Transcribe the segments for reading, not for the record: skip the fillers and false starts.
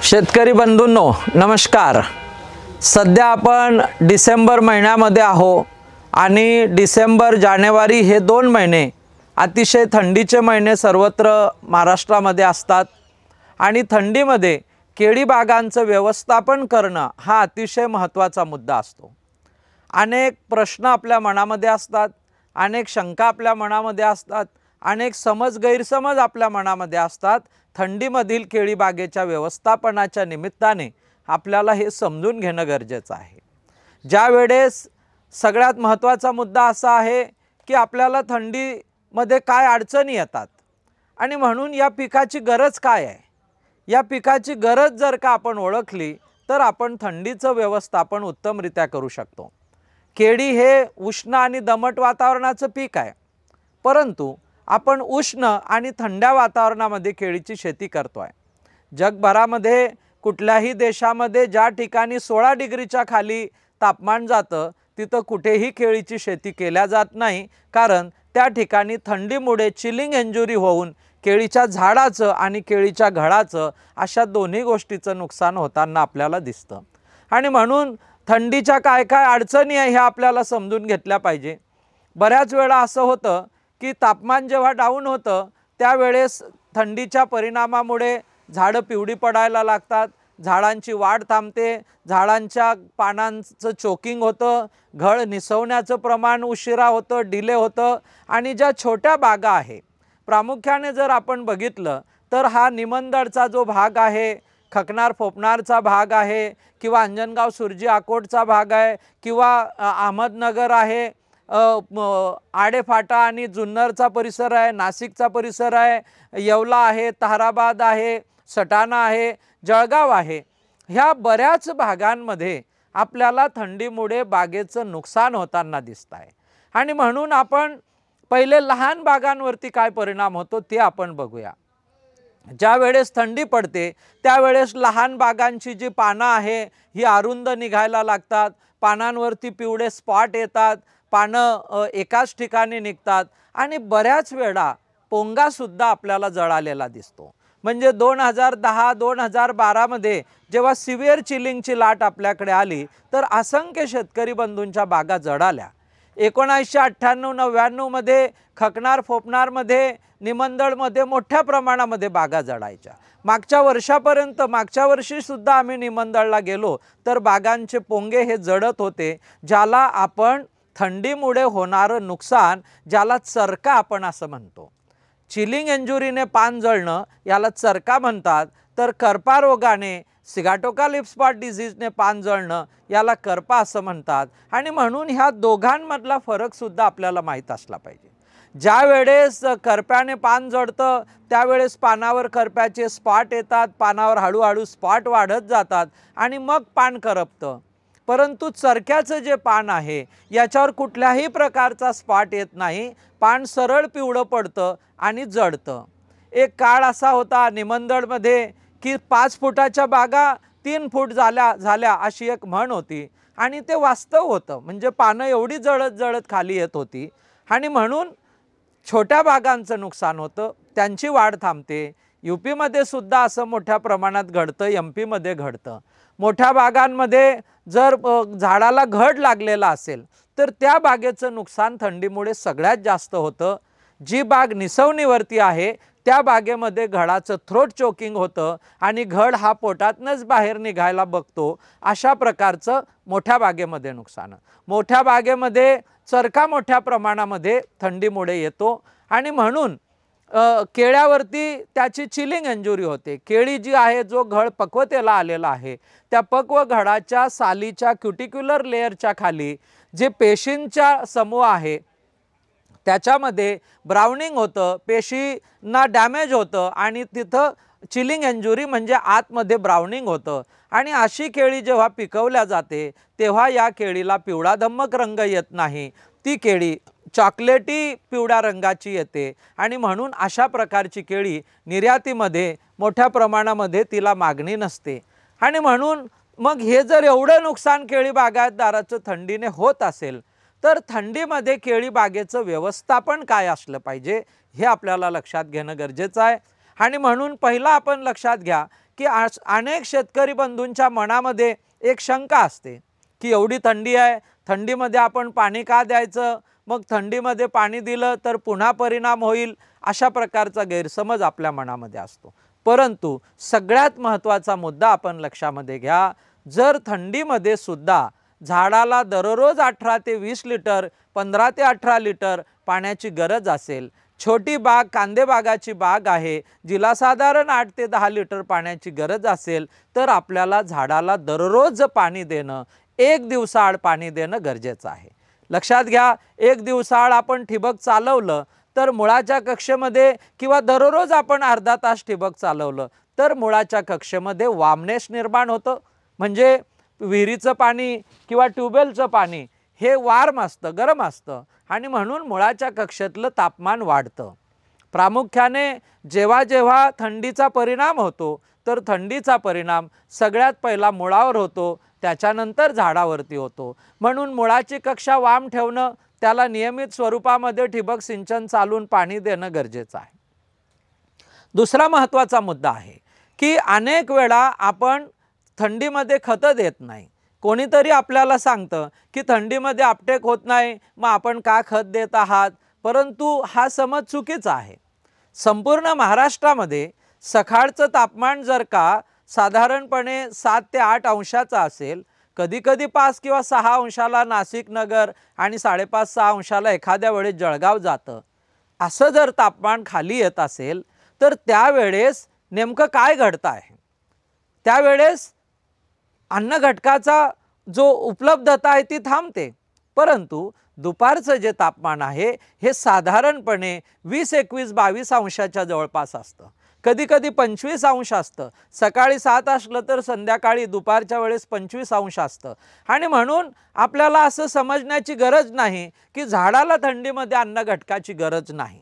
शेतकरी बंधूंनो नमस्कार। सध्या आपण डिसेंबर महिन्यामध्ये आहो आणि डिसेंबर जानेवारी हे 2 महिने अतिशय थंडीचे महिने सर्वत्र महाराष्ट्रामध्ये असतात आणि थंडीमध्ये केळी बागांचं व्यवस्थापन करणं हा अतिशय महत्त्वाचा मुद्दा असतो। अनेक प्रश्न आपल्या मनामध्ये असतात, अनेक शंका आपल्या मनामध्ये असतात, अनेक समज गैरसमज आपल्या मनामध्ये असतात। थंडीमधील केळी बागेच्या व्यवस्थापनाच्या निमित्ताने आपल्याला हे समजून घेणं गरजेचं आहे। ज्या वेळेस सगळ्यात महत्त्वाचा मुद्दा असा आहे की आपल्याला थंडीमध्ये काय अडचणी येतात आणि म्हणून या पिकाची गरज काय आहे। या पिकाची गरज जर का आपण ओळखली तर आपण थंडीचं व्यवस्थापन उत्तमरित्या करू शकतो। केळी हे उष्ण आणि दमट वातावरणाचं पीक आहे, परंतु आपण उष्ण आणि थंड्या वातावरणामध्ये केळीची शेती करतोय। जगभरामध्ये कुठल्याही देशामध्ये ज्या ठिकाणी 16 डिग्रीच्या खाली तापमान जातं तिथं कुठेही केळीची शेती केल्या जात नाही, कारण त्या ठिकाणी थंडीमुळे चिलिंग इंजुरी होऊन केळीच्या झाडाचं आणि केळीच्या घडाचं अशा दोन्ही गोष्टीचं नुकसान होताना आपल्याला दिसतं। आणि म्हणून थंडीच्या काय काय अडचणी आहे ह्या आपल्याला समजून घेतल्या पाहिजे। बऱ्याच वेळा असं होतं की तापमान जेव्हा डाऊन होतं त्यावेळेस थंडीच्या परिणामामुळे झाडं पिवळी पडायला लागतात, झाडांची वाढ थांबते, झाडांच्या पानांचं चोकिंग होतं, घड निसवण्याचं प्रमाण उशिरा होतं, डिले होतं। आणि ज्या छोट्या बागा आहे प्रामुख्याने जर आपण बघितलं तर हा निमंदडचा जो भाग आहे, खकनार फोपनारचा भाग आहे किंवा अंजनगाव सुरजी अकोटचा भाग आहे किंवा अहमदनगर आहे, आडेफाटा आणि जुन्नरचा परिसर आहे, नाशिकचा परिसर आहे, येवला आहे, ताहराबाद आहे, सटाणा आहे, जळगाव आहे, ह्या बऱ्याच भागांमध्ये आपल्याला थंडीमुळे बागेचं नुकसान होताना दिसत आहे। आणि म्हणून आपण पहिले लहान बागांवरती काय परिणाम होतो ते आपण बघूया। ज्या वेळेस थंडी पडते त्यावेळेस लहान बागांची जी पानं आहे ही अरुंद निघायला लागतात, पानांवरती पिवळे स्पॉट येतात, पानं एकाच ठिकाणी निघतात आणि बऱ्याच वेळा पोंगासुद्धा आपल्याला जळालेला दिसतो। म्हणजे 2010-2012 मध्ये जेव्हा सिव्हिअर चिलिंगची लाट आपल्याकडे आली तर असंख्य शेतकरी बंधूंच्या बागा जळाल्या। 1998-99 मध्ये खकनार फोपनारमध्ये निमंदडमध्ये मोठ्या प्रमाणामध्ये बागा जळायच्या। मागच्या वर्षापर्यंत मागच्या वर्षीसुद्धा आम्ही निमंदडला गेलो तर बागांचे पोंगे हे जळत होते, ज्याला आपण थंडीमुळे होणारं नुकसान, ज्याला चरका आपण असं म्हणतो। चिलिंग इंजुरीने पान जळणं याला चरका म्हणतात, तर करपा रोगाने सिगाटोका लीफ स्पॉट डिझीजने पान जळणं याला करपा असं म्हणतात। आणि म्हणून ह्या दोघांमधला फरकसुद्धा आपल्याला माहीत असला पाहिजे। ज्या वेळेस करप्याने पान जळतं त्यावेळेस पानावर करप्याचे स्पॉट येतात, पानावर हळूहळू स्पॉट वाढत जातात आणि मग पान करपतं। परंतु चरक्याचं जे पान आहे याच्यावर कुठल्याही प्रकारचा स्पॉट येत नाही, पान सरळ पिवळं पडतं आणि जळतं। एक काळ असा होता निमंदडमध्ये की 5 फुटाच्या बागा 3 फूट झाल्या अशी एक म्हण होती आणि ते वास्तव होतं। म्हणजे पानं एवढी जळत जळत खाली येत होती आणि म्हणून छोट्या बागांचं नुकसान होतं, त्यांची वाढ थांबते। यूपीमध्ये सुद्धा असं मोठ्या प्रमाणात घडतं, एमपीमध्ये घडतं। मोठ्या बागांमध्ये जर झाडाला घड लागलेला असेल तर त्या बागेचं नुकसान थंडीमुळे सगळ्यात जास्त होतं। जी बाग निसवणीवरती आहे त्या बागेमध्ये घडाचं थ्रोट चोकिंग होतं आणि घड हा पोटातनंच बाहेर निघायला बघतो, अशा प्रकारचं मोठ्या बागेमध्ये नुकसान। मोठ्या बागेमध्ये चरका मोठ्या प्रमाणामध्ये थंडीमुळे येतो आणि म्हणून केळ्यावरती त्याची चिलिंग इंजुरी होते। केळी जी आहे, जो घड पक्वतेला आलेला आहे त्या पक्व घडाच्या सालीच्या क्युटिक्युलर लेयरच्या खाली जे पेशींचा समूह आहे त्याच्यामध्ये ब्राउनिंग होतं, पेशींना डॅमेज होतं आणि तिथं चिलिंग इंजुरी म्हणजे आतमध्ये ब्राउनिंग होतं। आणि अशी केळी जेव्हा पिकवल्या जाते तेव्हा या केळीला पिवळा धम्मक रंग येत नाही, ती केळी चॉकलेटी पिवळ्या रंगाची येते आणि म्हणून अशा प्रकारची केळी निर्यातीमध्ये मोठ्या प्रमाणामध्ये तिला मागणी नसते। आणि म्हणून मग हे जर एवढं नुकसान केळी बागायतदाराचं थंडीने होत असेल तर थंडीमध्ये केळी बागेचं व्यवस्थापन काय असलं पाहिजे हे आपल्याला लक्षात घेणं गरजेचं आहे। आणि म्हणून पहिला आपण लक्षात घ्या की अनेक शेतकरी बंधूंच्या मनामध्ये एक शंका असते की एवढी थंडी आहे, थंडीमध्ये आपण पाणी का द्यायचं, मग थंडीमध्ये पाणी दिलं तर पुन्हा परिणाम होईल, अशा प्रकारचा गैरसमज आपल्या मनामध्ये असतो। परंतु सगळ्यात महत्त्वाचा मुद्दा आपण लक्षामध्ये घ्या, जर थंडीमध्ये सुद्धा झाडाला दररोज 18 ते 20 लिटर 15 ते 18 लिटर पाण्याची गरज असेल, छोटी बाग कांदे बागाची बाग आहे जिला साधारण 8 ते 10 लिटर पाण्याची गरज असेल, तर आपल्याला झाडाला दररोज पाणी देणं, एक दिवसाआड पाणी देणं गरजेचं आहे। लक्षात घ्या, एक दिवसाआड आपण ठिबक चालवलं तर मुळाच्या कक्षेमध्ये किंवा दररोज आपण अर्धा तास ठिबक चालवलं तर मुळाच्या कक्षेमध्ये वामनेस निर्माण होतं। म्हणजे विहिरीचं पाणी किंवा ट्यूबवेलचं पाणी हे वार्म असतं, गरम असतं आणि म्हणून मुळाच्या कक्षेतलं तापमान वाढतं। प्रामुख्याने जेव्हा जेव्हा थंडीचा परिणाम होतो तर थंडीचा परिणाम सगळ्यात पहिला मुळावर होतो, त्याच्यानंतर झाडावरती होतो। म्हणून मुळाची कक्षा वाम ठेवणं, त्याला नियमित स्वरूपामध्ये ठिबक सिंचन चालून पाणी देणं गरजेचं आहे। दुसरा महत्त्वाचा मुद्दा आहे की अनेक वेळा आपण थंडीमध्ये खतं देत नाही। कोणीतरी आपल्याला सांगतं की थंडीमध्ये आपटेक होत नाही, मग आपण का खत देत आहात, परंतु हा समज चुकीचा आहे। संपूर्ण महाराष्ट्रामध्ये सकाळचं तापमान जर का साधारणपणे 7 ते 8 अंशाचा असेल, कधी कधी 5 किंवा 6 अंशाला नाशिक नगर आणि 5.5-6 अंशाला एखाद्या वेळेस जळगाव जातं, असं जर तापमान खाली येत असेल तर त्यावेळेस नेमकं काय घडतं आहे, त्यावेळेस अन्न घटकाचा जो उपलब्धता आहे ती थांबते। परंतु दुपारचं जे तापमान आहे हे साधारणपणे 20-21-22 अंशाच्या जवळपास असतं, कधी कधी 25 अंश असतं। सकाळी 7 असलं तर संध्याकाळी दुपारच्या वेळेस 25 अंश असतं। आणि म्हणून आपल्याला असं समजण्याची गरज नाही की झाडाला थंडीमध्ये अन्न घटकाची गरज नाही।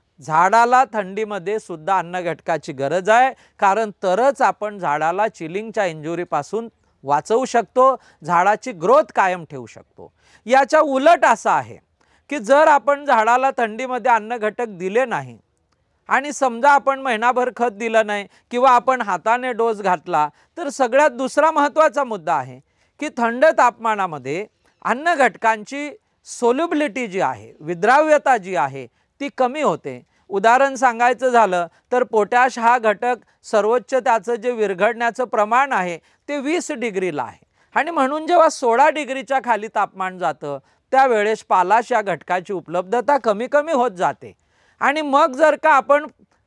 झाडाला थंडीमध्ये सुद्धा अन्न घटकाची गरज आहे, कारण तरच आपण झाडाला चिलिंगच्या इंजुरीपासून वाचवू शकतो, झाडाची ग्रोथ कायम ठेवू शकतो। याच्या उलट असं आहे की जर आपण झाडाला थंडीमध्ये अन्न घटक दिले नाही आणि समजा आपण महिनाभर खत दिलं नाही किंवा आपण हाताने डोस घातला, तर सगळ्यात दुसरा महत्त्वाचा मुद्दा आहे की थंड तापमानामध्ये अन्न घटकांची सोल्युबिलिटी जी आहे, विद्राव्यता जी आहे ती कमी होते। उदाहरण सांगायचं झालं तर पोटॅश हा घटक सर्वोच्च त्याचं जे विरघळण्याचं प्रमाण आहे ते 20 डिग्रीला आहे आणि म्हणून जेव्हा 16 डिग्रीच्या खाली तापमान जातं त्यावेळेस पालाश या घटकाची उपलब्धता कमी कमी होत जाते। आणि मग जर का आपण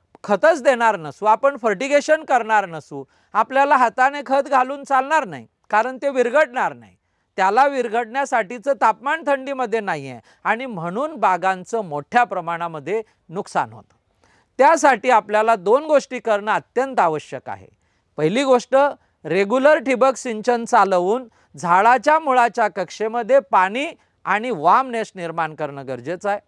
खतच देणार नसू, आपण फर्टिगेशन करणार नसू, आपल्याला हाताने खत घालून चालणार नाही, कारण ते विरघळणार नाही, त्याला विरघळण्यासाठीचं तापमान थंडीमध्ये नाही आहे आणि म्हणून बागांचं मोठ्या प्रमाणामध्ये नुकसान होतं। त्यासाठी आपल्याला 2 गोष्टी करणं अत्यंत आवश्यक आहे। पहिली गोष्ट, रेग्युलर ठिबक सिंचन चालवून झाडाच्या मुळाच्या कक्षेमध्ये पाणी आणि वामनेस निर्माण करणं गरजेचं आहे।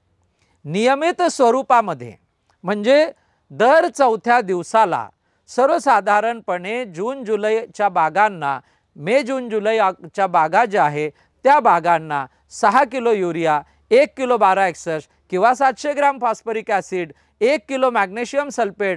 नियमित स्वरूपामध्ये म्हणजे दर 4थ्या दिवसाला सर्वसाधारणपणे जून जुलैच्या बागांना, मे जून जुलैच्या बागा ज्या आहे त्या बागांना 6 किलो युरिया, 1 किलो 12-61 किंवा 700 gram phosphoric acid, 1 kilo magnesium sulphate,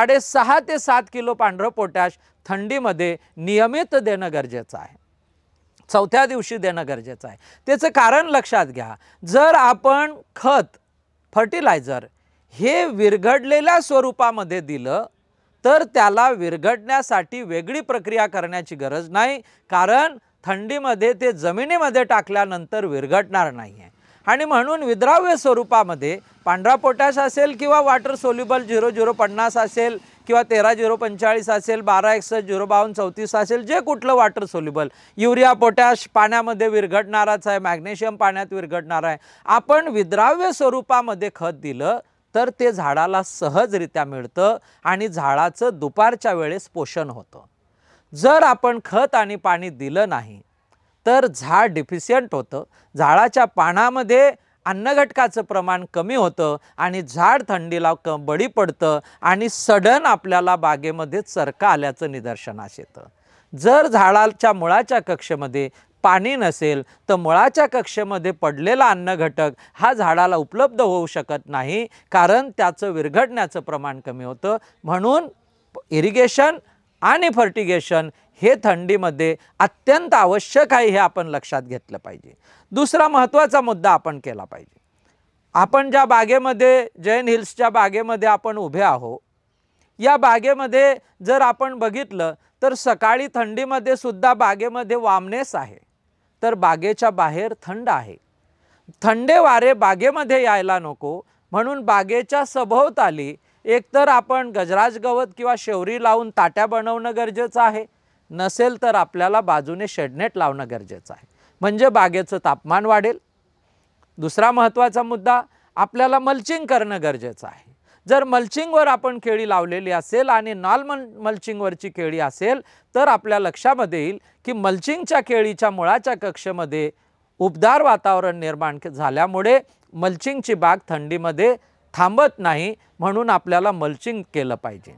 6.5 ते 7 किलो पांढरं पोटॅश थंडीमध्ये नियमित देणं गरजेचं आहे, 4थ्या दिवशी देणं गरजेचं आहे। त्याचं कारण लक्षात घ्या, जर आपण खत, फर्टिलायझर हे विरघळलेल्या स्वरूपामध्ये दिलं तर त्याला विरघळण्यासाठी वेगळी प्रक्रिया करण्याची गरज नाही, कारण थंडीमध्ये ते जमिनीमध्ये टाकल्यानंतर विरघळणार नाही आहे। आणि म्हणून विद्राव्य स्वरूपामध्ये पांढरा पोटॅश असेल किंवा वॉटर सोल्युबल 0050 असेल किंवा 13-045 असेल, 12-61, 052-34 असेल, जे कुठलं वॉटर सोल्युबल, युरिया पोटॅश पाण्यामध्ये विरघळणाराच आहे, मॅग्नेशियम पाण्यात विरघळणार आहे, आपण विद्राव्य स्वरूपामध्ये खत दिलं तर ते झाडाला सहजरित्या मिळतं आणि झाडाचं दुपारच्या वेळेस पोषण होतं। जर आपण खत आणि पाणी दिलं नाही तर झाड डिफिशियंट होतं, झाडाच्या पानामध्ये अन्न घटकाचं प्रमाण कमी होतं आणि झाड थंडीला बळी पडतं आणि सडन आपल्याला बागेमध्ये चरका आल्याचं निदर्शनास येतं। जर झाडाच्या मुळाच्या कक्षेमध्ये पाणी नसेल तर मुळाच्या कक्षेमध्ये पडलेला अन्न घटक हा झाडाला उपलब्ध होऊ शकत नाही, कारण त्याचं विरघळण्याचं प्रमाण कमी होतं। म्हणून इरिगेशन आणि फर्टिगेशन हे थंडीमध्ये अत्यंत आवश्यक आहे, हे आपण लक्षात घेतलं पाहिजे। दुसरा महत्त्वाचा मुद्दा आपण केला पाहिजे, आपण ज्या बागेमध्ये जैन हिल्सच्या बागेमध्ये आपण उभे आहोत, या बागेमध्ये जर आपण बघितलं तर सकाळी थंडीमध्ये सुद्धा बागेमध्ये वामनेस आहे, तर बागेच्या बाहेर थंड आहे। थंडे वारे बागेमध्ये यायला नको म्हणून बागेच्या सभोवताली एकतर आपण गजराज गवत किंवा शेवरी लावून ताट्या बनवणं गरजेचं आहे, नसेल तर आपल्याला बाजूने शेडनेट लावणं गरजेचं आहे, म्हणजे बागेचं तापमान वाढेल। दुसरा महत्त्वाचा मुद्दा, आपल्याला मल्चिंग करणं गरजेचं आहे। जर मल्चिंगवर आपण केळी लावलेली असेल आणि मल्चिंगवरची केळी असेल तर आपल्या लक्षामध्ये येईल की मल्चिंगच्या केळीच्या मुळाच्या कक्षेमध्ये उबदार वातावरण निर्माण झाल्यामुळे मल्चिंगची बाग थंडीमध्ये थांबत नाही, म्हणून आपल्याला मल्चिंग केलं पाहिजे।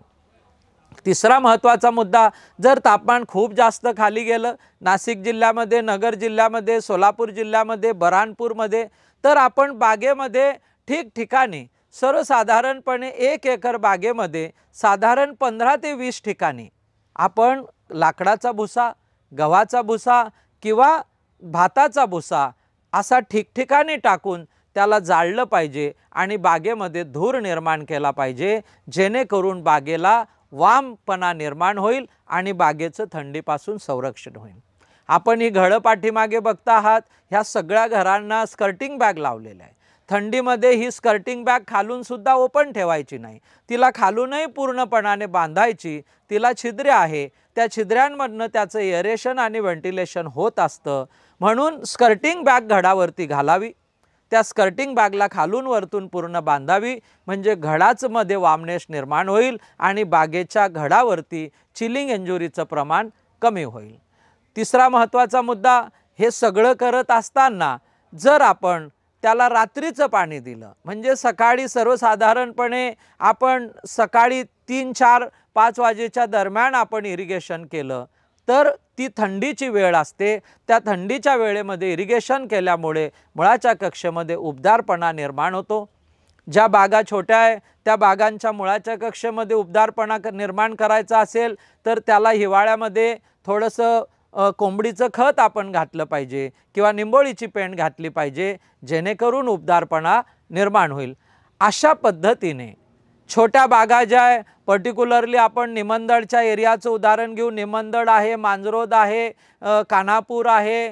तिसरा महत्त्वाचा मुद्दा, जर तापमान खूप जास्त खाली गेलं, नाशिक जिल्ह्यामध्ये, नगर जिल्ह्यामध्ये, सोलापूर जिल्ह्यामध्ये, बऱ्हाणपूरमध्ये, तर आपण बागेमध्ये ठिकठिकाणी सर्वसाधारणपणे 1 एकर बागेमध्ये साधारण 15 ते 20 ठिकाणी आपण लाकडाचा भुसा, गव्हाचा भुसा किंवा भाताचा भुसा असा ठिकठिकाणी टाकून त्याला जाळलं पाहिजे आणि बागेमध्ये धूर निर्माण केला पाहिजे, जेणेकरून बागेला वामपणा निर्माण होईल आणि बागेचं थंडीपासून संरक्षण होईल। आपण ही घरं पाठीमागे बघता आहात, ह्या सगळ्या घरांना स्कर्टिंग बॅग लावलेल्या आहे। थंडीमध्ये ही स्कर्टिंग बॅग खालून सुद्धा ओपन ठेवायची नाही, तिला खालूनही पूर्णपणाने बांधायची। तिला छिद्रे आहे, त्या छिद्र्यांमधनं त्याचं एअरेशन आणि व्हेंटिलेशन होत असतं, म्हणून स्कर्टिंग बॅग घडावरती घालावी। त्या स्कर्टिंग बॅगला खालून वरतून पूर्ण बांधावी, म्हणजे घडाचमध्ये वामनेस निर्माण होईल आणि बागेच्या घडावरती चिलिंग इंजुरीचं प्रमाण कमी होईल। तिसरा महत्त्वाचा मुद्दा, हे सगळं करत असताना जर आपण त्याला रात्रीचं पाणी दिलं, म्हणजे सकाळी सर्वसाधारणपणे आपण सकाळी 3, 4, 5 वाजेच्या दरम्यान आपण इरिगेशन केलं तर ती थंडीची वेळ असते, त्या थंडीच्या वेळेमध्ये इरिगेशन केल्यामुळे मुळाच्या कक्षेमध्ये उबदारपणा निर्माण होतो। ज्या बागा छोट्या आहे त्या बागांच्या मुळाच्या कक्षेमध्ये उबदारपणा निर्माण करायचा असेल तर त्याला हिवाळ्यामध्ये थोडंसं कोंबडीचं खत आपण घातलं पाहिजे किंवा निंबोळीची पेंड घातली पाहिजे, जेणेकरून उबदारपणा निर्माण होईल। अशा पद्धतीने छोट्या बागा ज्या आहे, पर्टिक्युलरली आपण निमंदडच्या एरियाचं उदाहरण घेऊ, निमंदड आहे, मांजरोद आहे, कान्हापूर आहे,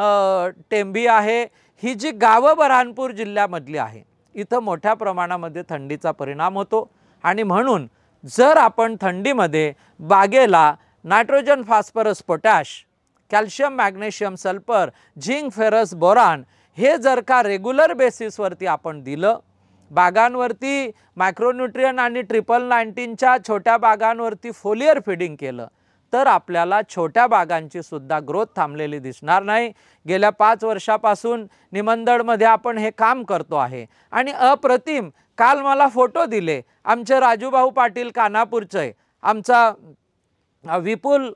टेंभी आहे, ही जी गावं बऱ्हाणपूर जिल्ह्यामधली आहे, इथं मोठ्या प्रमाणामध्ये थंडीचा परिणाम होतो आणि म्हणून जर आपण थंडीमध्ये बागेला nitrogen, phosphorus, potash, calcium, magnesium, sulphur, zinc, ferrous, boron हे जर का रेग्युलर बेसिसवरती आपण दिलं, बागांवरती मायक्रोन्यूट्रियन आणि 1919च्या छोट्या बागांवरती फोलियर फीडिंग केलं तर आपल्याला छोट्या बागांची सुद्धा ग्रोथ थांबलेली दिसणार नाही। गेल्या 5 वर्षापासून निमंदडमध्ये आपण हे काम करतो आहे आणि अप्रतिम, काल मला फोटो दिले आमचे राजूभाऊ पाटील कान्हापूरचे, आमचा विपुल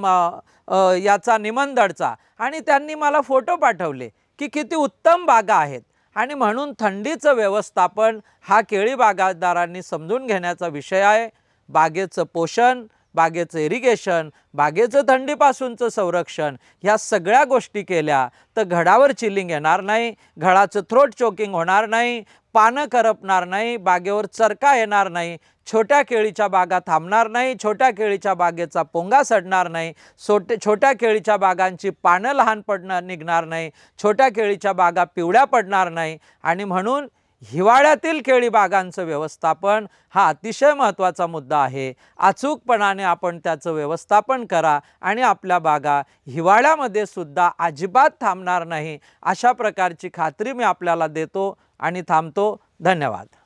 याचा निमंदडचा, आणि त्यांनी मला फोटो पाठवले की किती उत्तम बागा आहेत। आणि म्हणून थंडीचं व्यवस्थापन हा केळी बागायतदारांनी समजून घेण्याचा विषय आहे। बागेचं पोषण, बागेचं इरिगेशन, बागेचं थंडीपासूनचं संरक्षण, ह्या सगळ्या गोष्टी केल्या तर घडावर चिलिंग येणार नाही, घडाचं थ्रोट चोकिंग होणार नाही, पानं करपणार नाही, बागेवर चरका येणार नाही, छोट्या केळीच्या बागा थांबणार नाही, छोट्या केळीच्या बागेचा पोंगा सडणार नाही, छोट्या केळीच्या बागांची पानं लहान निघणार नाही, छोट्या केळीच्या बागा पिवळ्या पडणार नाही। आणि म्हणून हिवाळ्यातील केळी बागांचं व्यवस्थापन हा अतिशय महत्त्वाचा मुद्दा आहे। अचूकपणाने आपण त्याचं व्यवस्थापन करा आणि आपल्या बागा हिवाळ्यामध्ये सुद्धा अजिबात थांबणार नाही, अशा प्रकारची खात्री मी आपल्याला देतो आणि थांबतो। धन्यवाद।